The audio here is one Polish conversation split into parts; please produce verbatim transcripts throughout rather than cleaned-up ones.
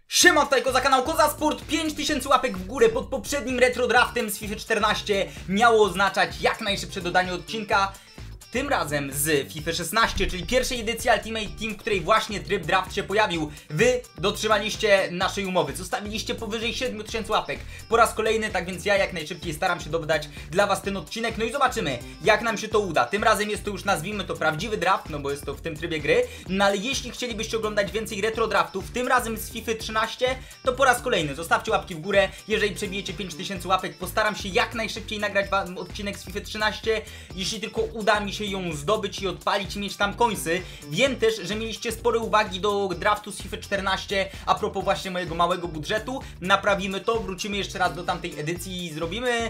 Siema, tutaj Koza, kanał Koza Sport. pięć tysięcy łapek w górę pod poprzednim retro draftem z FIFA czternaście miało oznaczać jak najszybsze dodanie odcinka. Tym razem z FIFA szesnaście, czyli pierwszej edycji Ultimate Team, w której właśnie tryb draft się pojawił. Wy dotrzymaliście naszej umowy, zostawiliście powyżej siedmiu tysięcy łapek po raz kolejny, tak więc ja jak najszybciej staram się dodać dla was ten odcinek. No i zobaczymy, jak nam się to uda. Tym razem jest to już, nazwijmy to, prawdziwy draft, no bo jest to w tym trybie gry. No ale jeśli chcielibyście oglądać więcej retro draftów, tym razem z FIFA trzynaście, to po raz kolejny zostawcie łapki w górę. Jeżeli przebijecie pięć tysięcy łapek, postaram się jak najszybciej nagrać wam odcinek z FIFA trzynaście. Jeśli tylko uda mi się ją zdobyć i odpalić i mieć tam końcy. Wiem też, że mieliście spore uwagi do draftu z FIFA czternaście a propos właśnie mojego małego budżetu. Naprawimy to, wrócimy jeszcze raz do tamtej edycji i zrobimy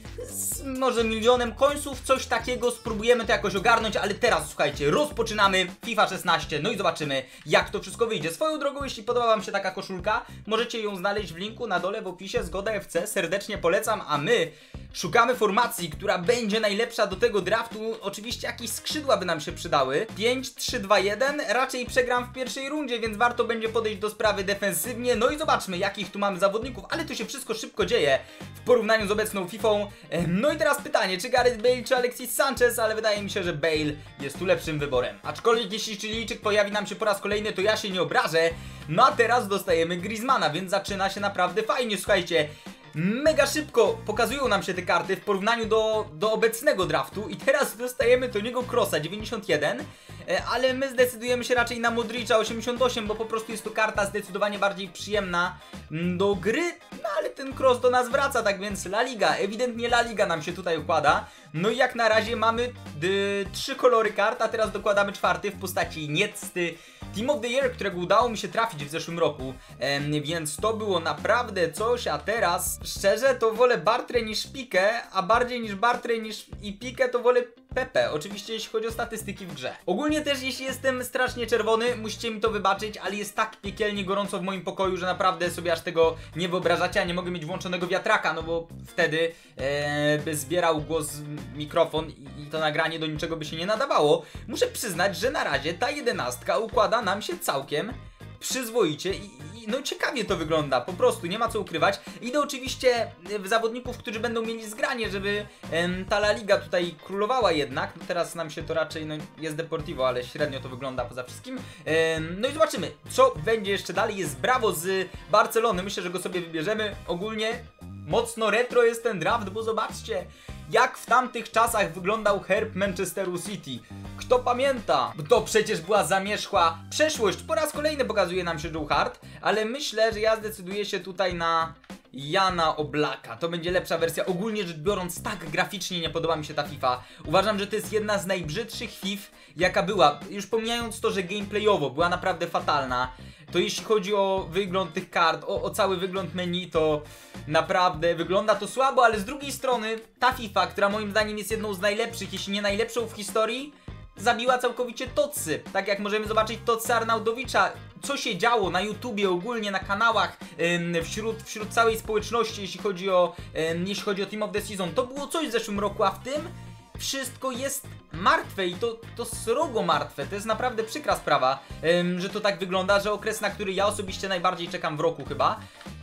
z może milionem końców, coś takiego, spróbujemy to jakoś ogarnąć, ale teraz słuchajcie, rozpoczynamy FIFA szesnaście, no i zobaczymy jak to wszystko wyjdzie. Swoją drogą, jeśli podoba wam się taka koszulka, możecie ją znaleźć w linku na dole w opisie, Zgoda F C, serdecznie polecam, a my szukamy formacji, która będzie najlepsza do tego draftu. Oczywiście jakieś skrzydła by nam się przydały. pięć trzy dwa jeden, raczej przegram w pierwszej rundzie, więc warto będzie podejść do sprawy defensywnie. No i zobaczmy jakich tu mamy zawodników, ale to się wszystko szybko dzieje w porównaniu z obecną Fifą. No i teraz pytanie, czy Gareth Bale, czy Alexis Sanchez, ale wydaje mi się, że Bale jest tu lepszym wyborem. Aczkolwiek jeśli Chilijczyk pojawi nam się po raz kolejny, to ja się nie obrażę. No a teraz dostajemy Griezmana, więc zaczyna się naprawdę fajnie, słuchajcie. Mega szybko pokazują nam się te karty w porównaniu do, do obecnego draftu i teraz dostajemy do niego Krosa dziewięćdziesiąt jeden, ale my zdecydujemy się raczej na Modricza osiemdziesiąt osiem, bo po prostu jest to karta zdecydowanie bardziej przyjemna do gry, no ale ten Kroos do nas wraca, tak więc La Liga, ewidentnie La Liga nam się tutaj układa. No i jak na razie mamy trzy kolory kart, a teraz dokładamy czwarty w postaci Niecty Team of the Year, którego udało mi się trafić w zeszłym roku, ehm, więc to było naprawdę coś, a teraz szczerze to wolę Bartrę niż Pikę, a bardziej niż Bartrę niż i Pikę to wolę Pepe, oczywiście jeśli chodzi o statystyki w grze. Ogólnie też jeśli jestem strasznie czerwony, musicie mi to wybaczyć, ale jest tak piekielnie gorąco w moim pokoju, że naprawdę sobie aż tego nie wyobrażacie, a nie mogę mieć włączonego wiatraka, no bo wtedy e, by zbierał głos mikrofon i, i to nagranie do niczego by się nie nadawało. Muszę przyznać, że na razie ta jedenastka układa nam się całkiem przyzwoicie i, i no ciekawie to wygląda, po prostu nie ma co ukrywać. Idę oczywiście w zawodników, którzy będą mieli zgranie, żeby em, ta La Liga tutaj królowała jednak. No teraz nam się to raczej, no jest Deportivo, ale średnio to wygląda poza wszystkim. Em, no i zobaczymy, co będzie jeszcze dalej. Jest Bravo z Barcelony, myślę, że go sobie wybierzemy. Ogólnie mocno retro jest ten draft, bo zobaczcie jak w tamtych czasach wyglądał herb Manchesteru City. Kto pamięta? To przecież była zamierzchła przeszłość. Po raz kolejny pokazuje nam się Joe Hart, ale myślę, że ja zdecyduję się tutaj na Jana Oblaka. To będzie lepsza wersja. Ogólnie rzecz biorąc, tak graficznie nie podoba mi się ta FIFA. Uważam, że to jest jedna z najbrzydszych Fif, jaka była. Już pomijając to, że gameplayowo była naprawdę fatalna, to jeśli chodzi o wygląd tych kart, o, o cały wygląd menu, to naprawdę wygląda to słabo, ale z drugiej strony ta FIFA, która moim zdaniem jest jedną z najlepszych, jeśli nie najlepszą w historii, zabiła całkowicie Totsy. Tak jak możemy zobaczyć Totsy Arnaudowicza, co się działo na YouTubie, ogólnie na kanałach, ym, wśród, wśród całej społeczności, jeśli chodzi o, ym, jeśli chodzi o Team of the Season. To było coś w zeszłym roku, a w tym wszystko jest martwe i to, to srogo martwe. To jest naprawdę przykra sprawa, ym, że to tak wygląda, że okres, na który ja osobiście najbardziej czekam w roku chyba,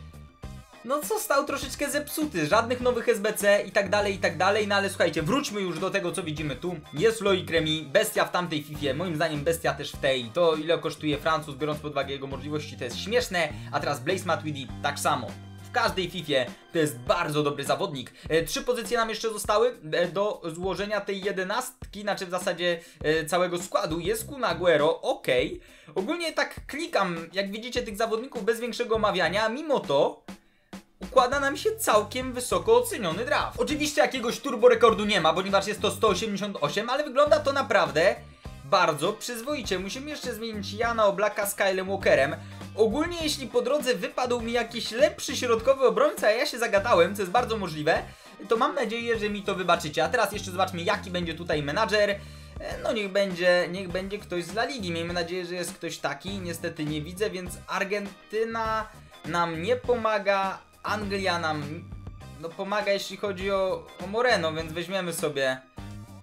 no został troszeczkę zepsuty, żadnych nowych S B C i tak dalej, i tak dalej, no ale słuchajcie, wróćmy już do tego, co widzimy tu. Jest Loic Remy, bestia w tamtej Fifie, moim zdaniem bestia też w tej. To ile kosztuje Francuz, biorąc pod uwagę jego możliwości, to jest śmieszne, a teraz Blaise Matuidi tak samo. W każdej Fifie to jest bardzo dobry zawodnik. E, trzy pozycje nam jeszcze zostały e, do złożenia tej jedenastki, znaczy w zasadzie e, całego składu. Jest Kun Aguero, ok. Ogólnie tak klikam, jak widzicie, tych zawodników bez większego omawiania, mimo to układa nam się całkiem wysoko oceniony draft. Oczywiście jakiegoś turbo rekordu nie ma, ponieważ jest to sto osiemdziesiąt osiem, ale wygląda to naprawdę bardzo przyzwoicie. Musimy jeszcze zmienić Jana Oblaka z Kylem Walkerem. Ogólnie jeśli po drodze wypadł mi jakiś lepszy środkowy obrońca, a ja się zagadałem, co jest bardzo możliwe, to mam nadzieję, że mi to wybaczycie. A teraz jeszcze zobaczmy, jaki będzie tutaj menadżer. No niech będzie, niech będzie ktoś z La Ligi. Miejmy nadzieję, że jest ktoś taki. Niestety nie widzę, więc Argentyna nam nie pomaga. Anglia nam no, pomaga, jeśli chodzi o, o Moreno, więc weźmiemy sobie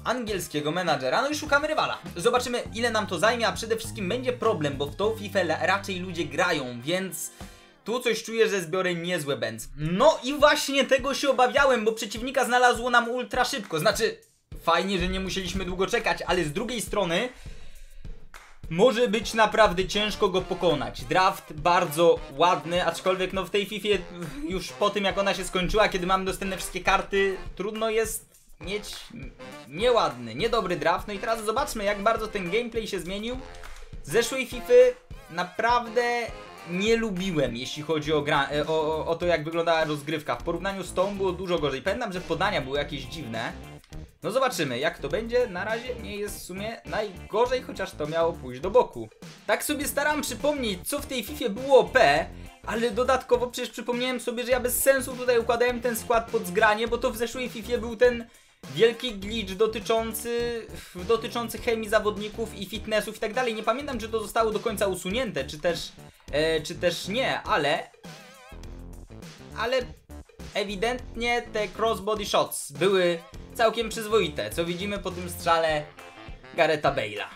angielskiego menadżera, no i szukamy rywala. Zobaczymy, ile nam to zajmie, a przede wszystkim będzie problem, bo w tą FIFA raczej ludzie grają, więc tu coś czuję, że zbiorę niezłe bęc. No i właśnie tego się obawiałem, bo przeciwnika znalazło nam ultra szybko. Znaczy, fajnie, że nie musieliśmy długo czekać, ale z drugiej strony może być naprawdę ciężko go pokonać. Draft bardzo ładny, aczkolwiek no w tej Fifie już po tym jak ona się skończyła, kiedy mamy dostępne wszystkie karty, trudno jest mieć nieładny, niedobry draft. No i teraz zobaczmy, jak bardzo ten gameplay się zmienił. Z zeszłej Fify naprawdę nie lubiłem, jeśli chodzi o, gra, o, o to, jak wyglądała rozgrywka. W porównaniu z tą było dużo gorzej. Pamiętam, że podania były jakieś dziwne. No zobaczymy, jak to będzie. Na razie nie jest w sumie najgorzej, chociaż to miało pójść do boku. Tak sobie staram przypomnieć, co w tej Fifie było O P, ale dodatkowo przecież przypomniałem sobie, że ja bez sensu tutaj układałem ten skład pod zgranie, bo to w zeszłej Fifie był ten wielki glitch dotyczący, dotyczący chemii zawodników i fitnessów i tak dalej. Nie pamiętam, czy to zostało do końca usunięte, czy też, e, czy też nie, ale... Ale ewidentnie te crossbody shots były całkiem przyzwoite, co widzimy po tym strzale Garretha Bale'a.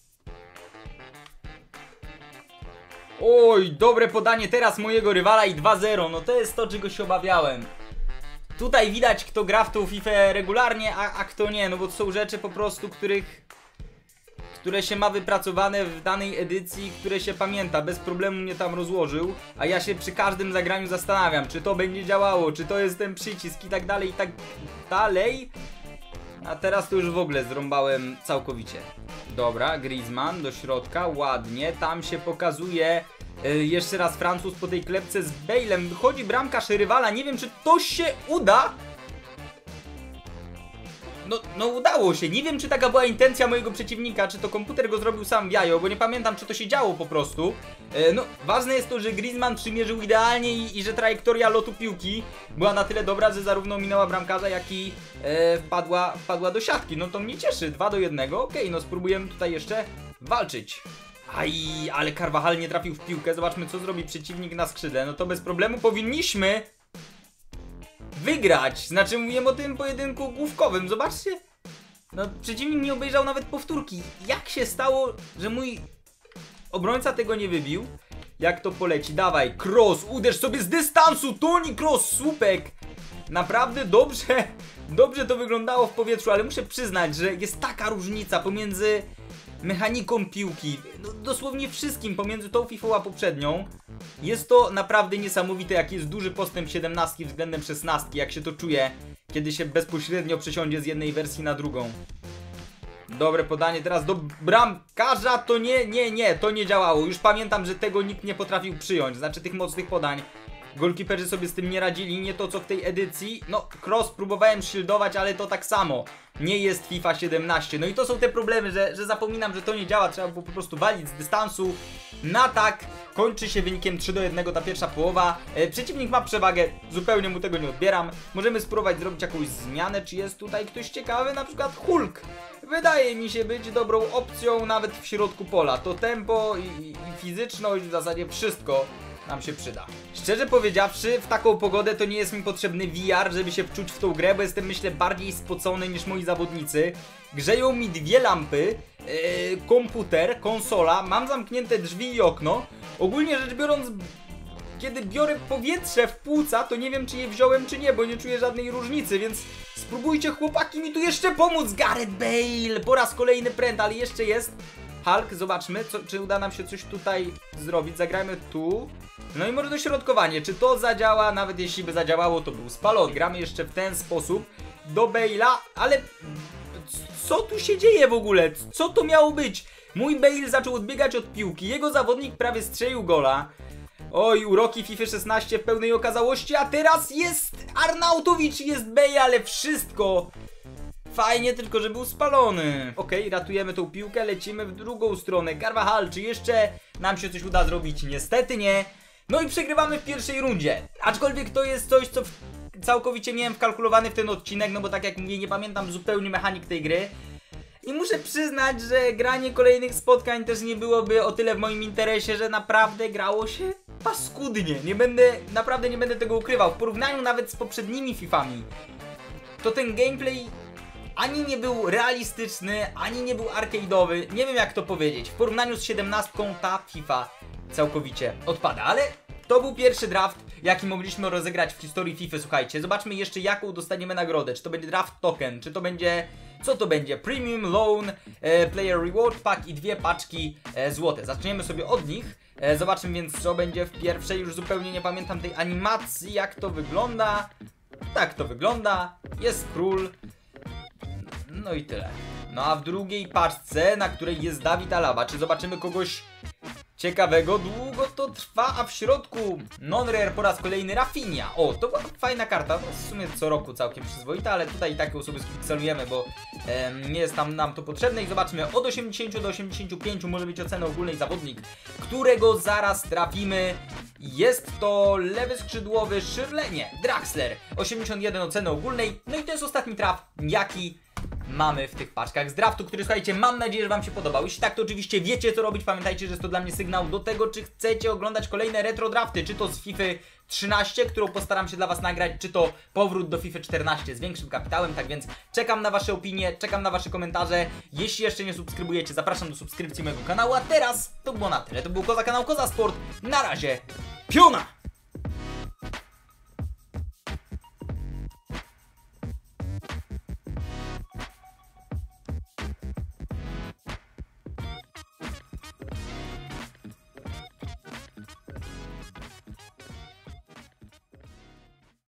Oj, dobre podanie teraz mojego rywala i dwa zero, no to jest to, czego się obawiałem. Tutaj widać, kto gra w tą FIFA regularnie, a, a kto nie, no bo to są rzeczy po prostu, których... które się ma wypracowane w danej edycji, które się pamięta, bez problemu mnie tam rozłożył, a ja się przy każdym zagraniu zastanawiam, czy to będzie działało, czy to jest ten przycisk i tak dalej, i tak dalej. A teraz to już w ogóle zrąbałem całkowicie. Dobra, Griezmann do środka, ładnie, tam się pokazuje yy, jeszcze raz Francuz po tej klepce z Bale'em, wychodzi bramkarz rywala, nie wiem, czy to się uda. No, no udało się, nie wiem, czy taka była intencja mojego przeciwnika, czy to komputer go zrobił sam w jajo, bo nie pamiętam, czy to się działo po prostu. e, No, ważne jest to, że Griezmann przymierzył idealnie i, i że trajektoria lotu piłki była na tyle dobra, że zarówno minęła bramkarza, jak i e, wpadła, wpadła do siatki. No to mnie cieszy, dwa do jednego, okej, okay, no spróbujemy tutaj jeszcze walczyć. Aj, ale Carvajal nie trafił w piłkę, zobaczmy, co zrobi przeciwnik na skrzydle. No to bez problemu powinniśmy wygrać, znaczy mówiłem o tym pojedynku główkowym, zobaczcie. No przeciwnik nie obejrzał nawet powtórki. Jak się stało, że mój obrońca tego nie wybił? Jak to poleci, dawaj, cross, uderz sobie z dystansu, Toni Kroos, słupek. Naprawdę dobrze, dobrze to wyglądało w powietrzu, ale muszę przyznać, że jest taka różnica pomiędzy mechaniką piłki, no, dosłownie wszystkim pomiędzy tą Fifą a poprzednią. Jest to naprawdę niesamowite, jaki jest duży postęp siedemnastki względem szesnastki, jak się to czuje, kiedy się bezpośrednio przesiądzie z jednej wersji na drugą. Dobre podanie teraz do bramkarza, to nie, nie, nie, to nie działało. Już pamiętam, że tego nikt nie potrafił przyjąć, znaczy tych mocnych podań. Golkiperzy sobie z tym nie radzili, nie to co w tej edycji. No, cross próbowałem shieldować, ale to tak samo. Nie jest FIFA siedemnaście. No i to są te problemy, że, że zapominam, że to nie działa. Trzeba było po prostu walić z dystansu. Na tak kończy się wynikiem trzy do jednego ta pierwsza połowa. E, przeciwnik ma przewagę, zupełnie mu tego nie odbieram. Możemy spróbować zrobić jakąś zmianę. Czy jest tutaj ktoś ciekawy? Na przykład Hulk. Wydaje mi się być dobrą opcją nawet w środku pola. To tempo i, i fizyczność, w zasadzie wszystko nam się przyda. Szczerze powiedziawszy, w taką pogodę to nie jest mi potrzebny V R, żeby się wczuć w tą grę, bo jestem, myślę, bardziej spocony niż moi zawodnicy. Grzeją mi dwie lampy, yy, komputer, konsola, mam zamknięte drzwi i okno. Ogólnie rzecz biorąc, kiedy biorę powietrze w płuca, to nie wiem, czy je wziąłem, czy nie, bo nie czuję żadnej różnicy, więc spróbujcie, chłopaki, mi tu jeszcze pomóc. Gareth Bale, po raz kolejny pręt, ale jeszcze jest Hulk, zobaczmy, co, czy uda nam się coś tutaj zrobić. Zagrajmy tu. No i może dośrodkowanie, czy to zadziała? Nawet jeśli by zadziałało, to był spalony. Gramy jeszcze w ten sposób do Bale'a, ale co tu się dzieje w ogóle? Co to miało być? Mój Bale zaczął odbiegać od piłki, jego zawodnik prawie strzelił gola. Oj, uroki FIFA szesnaście w pełnej okazałości, a teraz jest Arnautowicz, jest Bale, ale wszystko fajnie, tylko że był spalony. Okej, okay, ratujemy tą piłkę, lecimy w drugą stronę. Carvajal, czy jeszcze nam się coś uda zrobić? Niestety nie. No i przegrywamy w pierwszej rundzie. Aczkolwiek to jest coś, co całkowicie miałem wkalkulowany w ten odcinek, no bo tak jak mówię, nie pamiętam zupełnie mechanik tej gry. I muszę przyznać, że granie kolejnych spotkań też nie byłoby o tyle w moim interesie, że naprawdę grało się paskudnie. Nie będę, naprawdę nie będę tego ukrywał. W porównaniu nawet z poprzednimi Fifami, to ten gameplay ani nie był realistyczny, ani nie był arcade'owy, nie wiem jak to powiedzieć. W porównaniu z siedemnastką ta FIFA całkowicie odpada, ale to był pierwszy draft, jaki mogliśmy rozegrać w historii FIFA, słuchajcie. Zobaczmy jeszcze jaką dostaniemy nagrodę, czy to będzie draft token, czy to będzie... Co to będzie? Premium Loan, e, Player Reward Pack i dwie paczki e, złote. Zaczniemy sobie od nich. E, zobaczmy więc co będzie w pierwszej, już zupełnie nie pamiętam tej animacji, jak to wygląda. Tak to wygląda, jest król. No i tyle. No a w drugiej paczce, na której jest Dawid Alaba, czy zobaczymy kogoś ciekawego? Długo to trwa, a w środku non-rare po raz kolejny Rafinha. O, to była fajna karta, no w sumie co roku całkiem przyzwoita, ale tutaj takie osoby spikselujemy, bo e, nie jest tam nam to potrzebne. I zobaczmy, od osiemdziesięciu do osiemdziesięciu pięciu może być ocena ogólnej zawodnik, którego zaraz trafimy. Jest to lewy skrzydłowy Shirley, nie, Draxler, osiemdziesiąt jeden oceny ogólnej. No i to jest ostatni traf, jaki mamy w tych paczkach z draftu, który, słuchajcie, mam nadzieję, że wam się podobał. Jeśli tak, to oczywiście wiecie co robić. Pamiętajcie, że jest to dla mnie sygnał do tego, czy chcecie oglądać kolejne retro drafty, czy to z FIFA trzynaście, którą postaram się dla was nagrać, czy to powrót do FIFA czternaście z większym kapitałem. Tak więc czekam na wasze opinie, czekam na wasze komentarze. Jeśli jeszcze nie subskrybujecie, zapraszam do subskrypcji mojego kanału. A teraz to było na tyle. To był Koza, kanał Koza Sport. Na razie, piona!